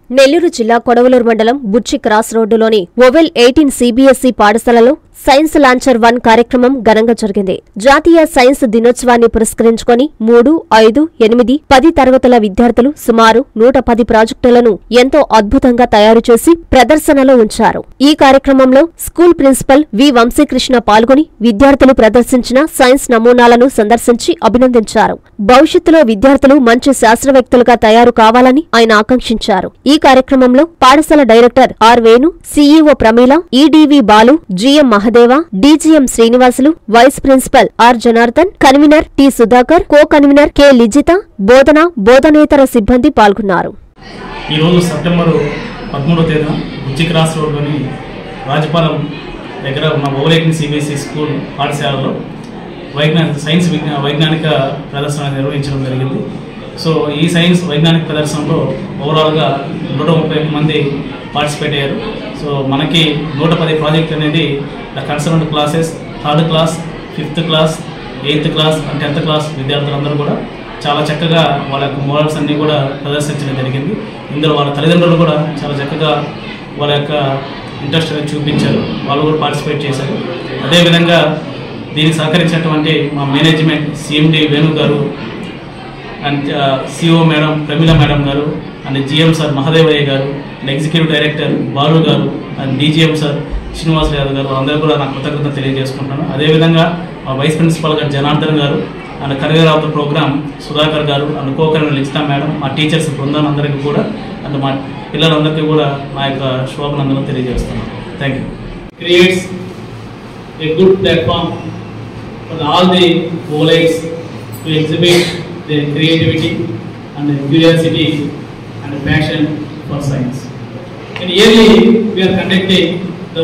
నెల్లూరు జిల్లా కొడవలూరు మండలం బుచ్చి క్రాస్ రోడ్డులోని ఓవెల్ 18 సిబిఎస్ఈ పాఠశాలలో సైన్స్ లాంచర్ 1 కార్యక్రమం ఘనంగా జరిగింది. జాతీయ సైన్స్ దినోత్సవాన్ని పురస్కరించుకొని 3, 5, 8, 10 తరగతుల విద్యార్థులు సుమారు 110 ప్రాజెక్టులను ఎంతో అద్భుతంగా తయారు చేసి ప్రదర్శనలో ఉంచారు. ఈ కార్యక్రమంలో స్కూల్ ప్రిన్సిపల్ వి వంశీకృష్ణ పాల్గొని విద్యార్థులు ప్రదర్శించిన సైన్స్ నమూనాలను సందర్శించి అభినందించారు. భవిష్యత్తులో విద్యార్థులు మంచి శాస్త్రవేత్తలుగా తయారు కావాలని ఆయన ఆకాంక్షించారు. ఈ కార్యక్రమంలో పాఠశాల director R Venu, CEO Pramila, EDV Balu, GM Mahadeva, DGM Srinivasulu, vice principal R Janardhan, convener T Sudhakar, co convener K Lijitha, బోధనేతర సిబ్బంది పాల్గొన్నారు. ఈ రోజు సెప్టెంబర్ 13వ తేదీన బుచ్చి క్రాస్ రోడ్లోని రాజపాలెం దగ్గర ఉన్న ఓవెల్ 18 సిబిఎస్ఈ స్కూల్ పాఠశాలలో వైజ్ఞానిక ప్రదర్శన నిర్వహించడం జరిగింది. సో ఈ సైన్స్ వైజ్ఞానిక ప్రదర్శనలో ఓవరాల్గా 130 మంది పార్టిసిపేట్ అయ్యారు. సో మనకి 110 ప్రాజెక్ట్ అనేది the concerned classes 3rd class, 5th class, 8th class and 10th class విద్యార్థులందరూ కూడా చాలా చక్కగా వాళ్ళ యొక్క మోడల్స్ అన్నీ కూడా ప్రదర్శించడం జరిగింది. ఇందులో వాళ్ళ తల్లిదండ్రులు కూడా చాలా చక్కగా వాళ్ళ యొక్క ఇంట్రెస్ట్ అనేది చూపించారు, వాళ్ళు కూడా పార్టిసిపేట్ చేశారు. అదేవిధంగా దీనికి సహకరించినటువంటి మా మేనేజ్మెంట్ సిఎండి వేణు గారు and CO madam Pramila madam గారు అండ్ జిఎం సార్ మహదేవయ్య గారు అండ్ ఎగ్జిక్యూటివ్ డైరెక్టర్ బాలు గారు and DGM sir Srinivas Yadav గారు అందరూ కూడా నాకు కృతజ్ఞత తెలియజేసుకుంటాను. అదేవిధంగా మా వైస్ ప్రిన్సిపల్ గారు జనార్దన్ గారు and convener of the program Sudhakar గారు and co convener Lijitha madam, మా టీచర్స్ బృందాలందరికీ కూడా అండ్ మా పిల్లలందరికీ కూడా మా యొక్క శుభాభినందనలు తెలియజేస్తున్నాను. Thank you. Creates a good platform for all the OLEDs to exhibit their creativity and curiosity and passion for science. And yearly we are conducting the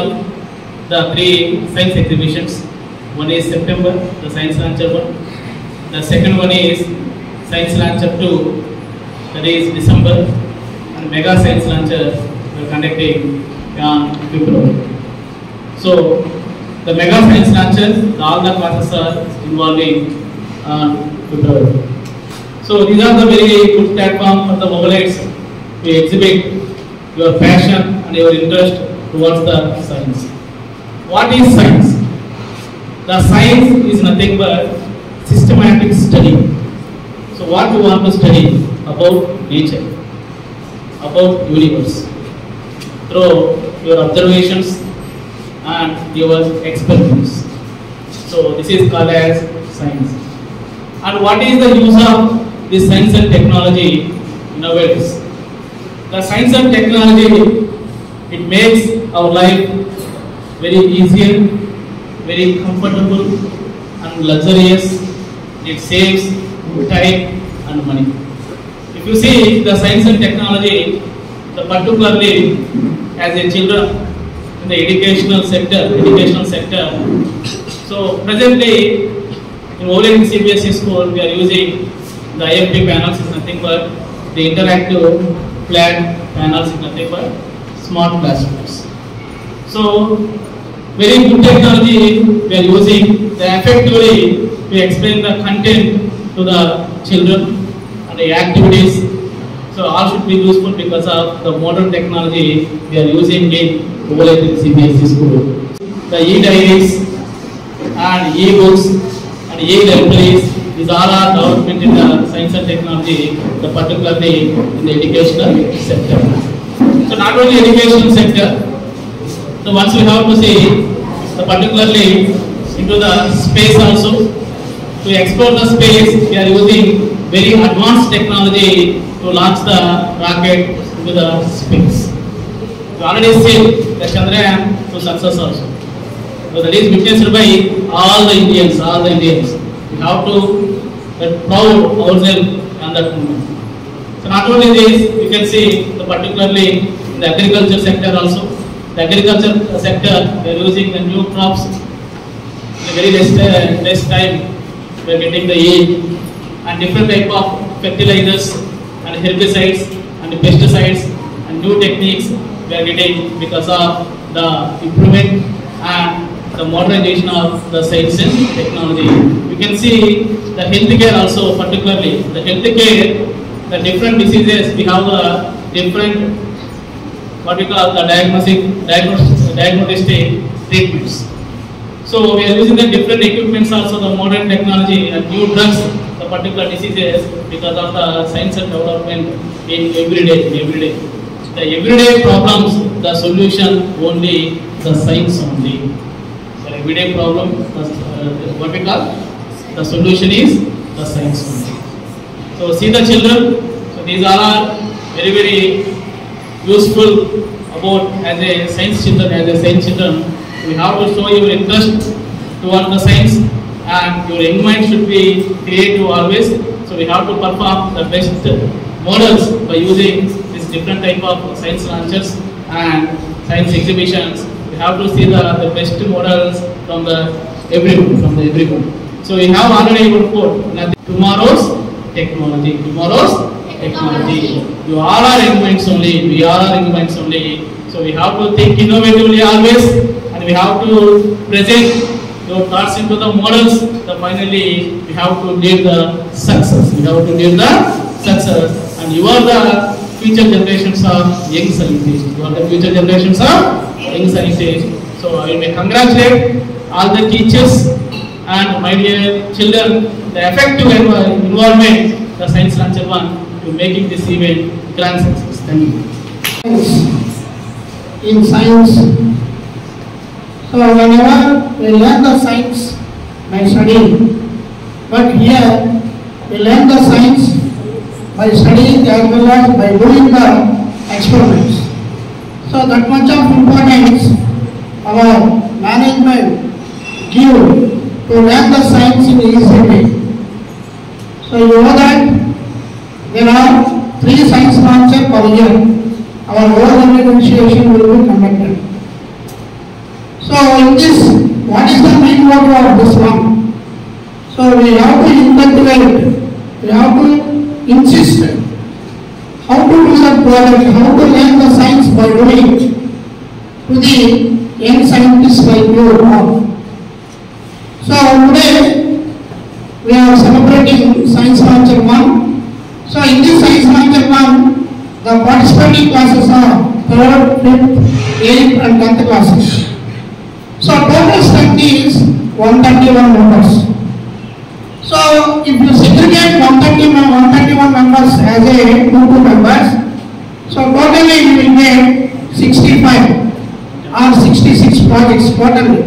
3 science exhibitions. One is September, the Science Launcher 1. The second one is Science Launcher 2, that is December. And Mega Science Launcher we are conducting on February. So the Mega Science Launcher, all the classes are involving on February. So these are the very good platform for the OLEDs to exhibit your passion and your interest towards the science. What is science? The science is nothing but systematic study. So what you want to study about nature, about universe, through your observations and your experiments. So this is called as science. And what is the use of this science and technology nowadays? The science and technology, it makes our life very easier, very comfortable and luxurious. It saves time and money. If you see the science and technology, particularly as a children in the educational sector. So presently in OLED CBSE school we are using the IFP panels, is nothing but the interactive flat panels, is nothing but smart classrooms. So very good technology we are using. The effectively we explain the content to the children and the activities. So all should be useful because of the modern technology we are using in OLED CBSE school. The e-diaries and e-books and e-libraries, these all are development in the science and technology, particularly in the educational sector. So not only educational sector, so once we have to see particularly into the space also. To explore the space, we are using very advanced technology to launch the rocket into the space. We already seen the Chandrayaan to success also. So that is witnessed by all the Indians. We have to proud ourselves on that moment. So not only this, we can see particularly in the agriculture sector also. The agriculture sector, they are using the new crops. In a very less time, we are getting the yield and different type of fertilizers and herbicides and pesticides and new techniques we are getting because of the improvement and the modernization of the science and technology. We can see the healthcare also, particularly the healthcare, the different diseases we have different what we call the diagnostic treatments. So we are using the different equipments, also the modern technology and new drugs, the particular diseases because of the science and development in everyday. The everyday problems, the solution only the science only. So everyday problem, what we call the solution is the science only. So see the children. So these are very useful about as a science children. We have to show your interest towards the science, and your young mind should be creative always. So we have to perform the best models by using this different type of science launches and science exhibitions. We have to see the best models from everyone. So we have already put tomorrow's technology. You all are young minds only. We all are young minds only. So we have to think innovatively always, and we have to present your thoughts into the models. So finally, we have to lead the success. And you are the future generations of young scientists. So I may congratulate all the teachers and my dear children, the effective involvement the Science Launcher 1 to making this event grand success. Thank you. In science, so whenever we learn the science by studying, but here we learn the science by studying as well as by doing the experiments. So that much of importance our management give to learn the science in easy way. So you know that there are 3 science launches per year. Our overall negotiation will be conducted. So in this, what is the main motto of this one? So we have to integrate, we have to insist how to do the project, how to learn the science by doing to the young scientists like you all. So today we are celebrating Science Launcher 1. So in this Science Launcher 1, the participating classes are 3rd, 5th, 8th and 10th classes. So total strength is 131 members. So if you segregate 131 members as a 2 members, so totally you will get 65 or 66 projects totally.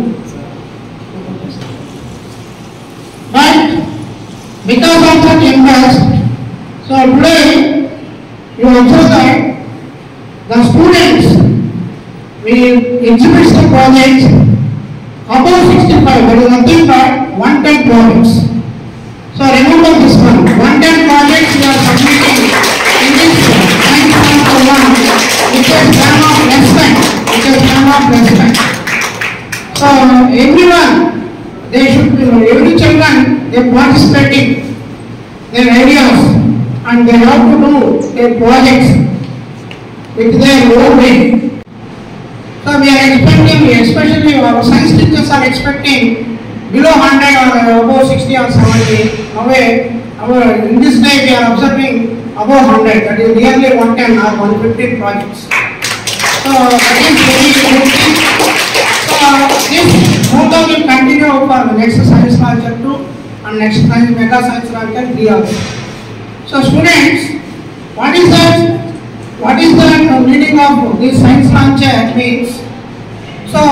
But because of that interest, so today you observe that the students will exhibit the projects above 65, that is nothing but 110 projects. So remember this one, 110 projects we are submitting in this Science Launcher 1, which is time of respect. So everyone, they should be, every children, they participating their ideas and they have to do their projects with their own way. So we are expecting, especially our science teachers are expecting below 100 or above 60 or 70. In this day we are observing above 100, that is nearly 110 or 115 projects. So that is very good thing. So this program will continue for the next Science Launcher 2 and next Mega Science Launcher 3 also. So students, what is the meaning of this Science Launcher means? So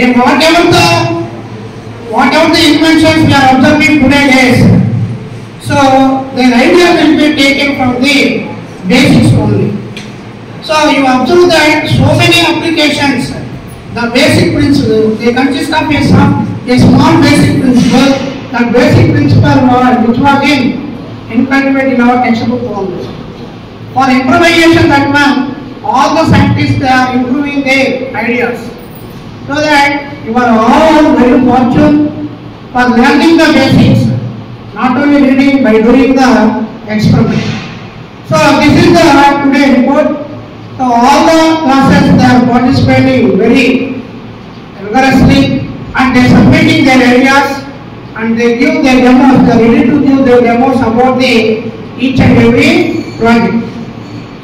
whatever the inventions we are observing today days, so the idea will be taken from the basics only. So you observe that so many applications, the basic principle, they consist of a small basic principle. That basic principle which was implemented in our textbook only. For improvisation, that one, all the scientists are improving their ideas. So that you are all very fortunate for learning the basics, not only reading, by doing the experiment. So this is the today report. So all the classes they are participating very rigorously and they are submitting their ideas and they give their demos, they are ready to give their demos about each and every project.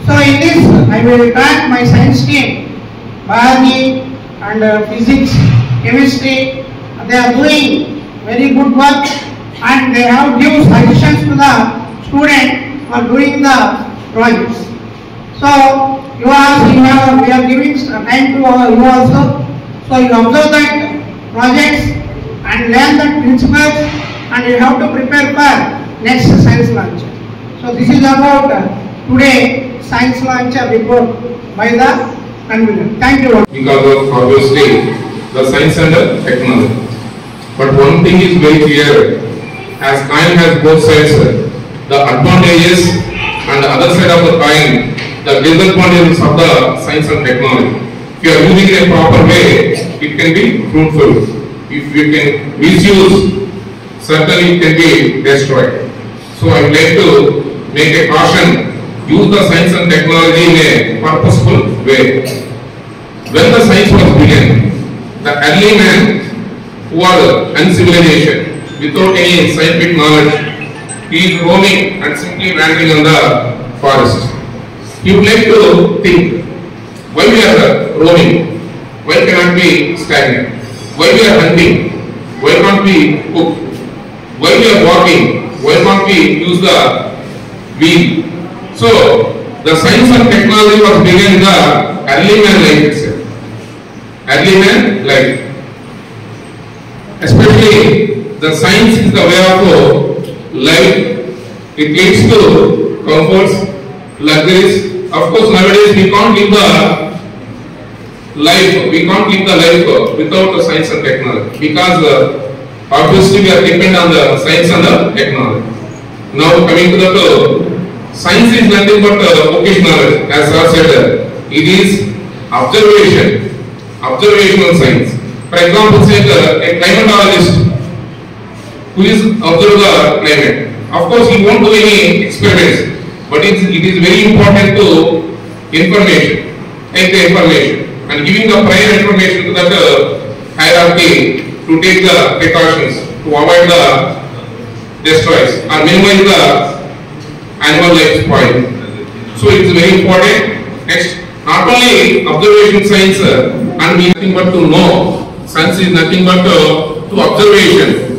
So in this, I will thank my science team, biology and physics, chemistry. They are doing very good work and they have given suggestions to the student for doing the projects. So we are giving time to you also. So you observe that projects and learn the principles and you have to prepare for next science launch. So this is about today science launch report by the convener. Thank you. Because of obviously the science and the technology. But one thing is very clear, as coin has both sides, the advantages and the other side of the coin, the disadvantages of the science and technology. If you are using it in a proper way, it can be fruitful. If you can misuse, certainly it can be destroyed. So I would like to make a caution, use the science and technology in a purposeful way. When the science was begun, the early man who was uncivilization, without any scientific knowledge, he is roaming and simply wandering on the forest. He would like to think, why we are roaming? Why cannot we stagnant? Why we are hunting? Why can't we cook? Why we are walking? Why can't we use the wheel? So the science and technology was begun in the early man life itself. Early man life. Especially the science is the way of life. It leads to comforts, luxuries. Of course, nowadays we can't live the life without the science and technology, because obviously we are dependent on the science and the technology. Now coming to the science is nothing but vocational knowledge, as sir said. It is observational science. For example, say a climatologist who is observe the climate. Of course, he won't do any experiments, but it is very important to take the information and giving the prior information to that hierarchy to take the precautions to avoid the destroys or minimize the animal life spoil. So it is very important. Next, not only observation science and we nothing but to know. Science is nothing but to observation.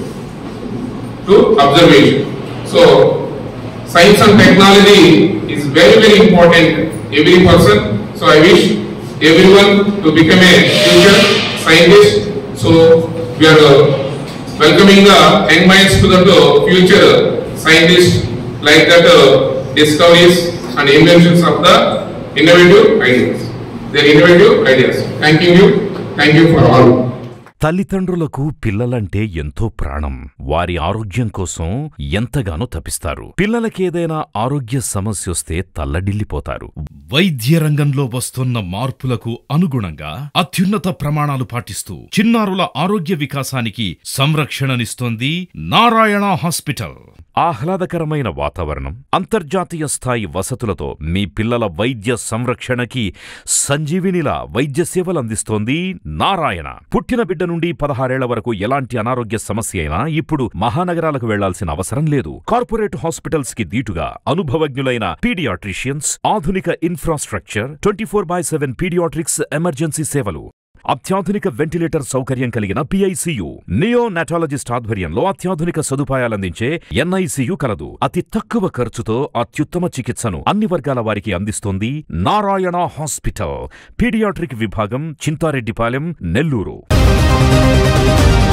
So science and technology is very, very important. Every person. So I wish everyone to become a future scientist. So we are welcoming the young minds to the future scientists, like that discoveries and inventions of the innovative ideas. Their innovative ideas. Thank you for all. తల్లిదండ్రులకు పిల్లలంటే ఎంతో ప్రాణం. వారి ఆరోగ్యం కోసం ఎంతగానో తపిస్తారు. పిల్లలకేదైనా ఆరోగ్య సమస్యొస్తే తల్లడిల్లిపోతారు. వైద్య రంగంలో వస్తున్న మార్పులకు అనుగుణంగా అత్యున్నత ప్రమాణాలు పాటిస్తూ చిన్నారుల ఆరోగ్య వికాసానికి సంరక్షణనిస్తోంది నారాయణ హాస్పిటల్. ఆహ్లాదకరమైన వాతావరణం, అంతర్జాతీయ స్థాయి వసతులతో మీ పిల్లల వైద్య సంరక్షణకి సంజీవినిలా వైద్య సేవలందిస్తోంది నారాయణ. పుట్టిన బిడ్డ నుండి 16 ఏళ్ల వరకు ఎలాంటి అనారోగ్య సమస్య అయినా ఇప్పుడు మహానగరాలకు వెళ్లాల్సిన అవసరం లేదు. కార్పొరేట్ హాస్పిటల్స్ కి దీటుగా అనుభవజ్ఞులైన పీడియాట్రిషియన్స్, ఆధునిక ఇన్ఫ్రాస్ట్రక్చర్, 24/7 పీడియాట్రిక్స్ ఎమర్జెన్సీ సేవలు, అత్యాధునిక వెంటిలేటర్ సౌకర్యం కలిగిన పిఐసియు, నియోనాటాలజిస్ట్ ఆధ్వర్యంలో అత్యాధునిక సదుపాయాలందించే ఎన్ఐసియు కలదు. అతి తక్కువ ఖర్చుతో అత్యుత్తమ చికిత్సను అన్ని వర్గాల వారికి అందిస్తోంది నారాయణ హాస్పిటల్. పీడియాట్రిక్ విభాగం, చింతారెడ్డిపాలెం, నెల్లూరు.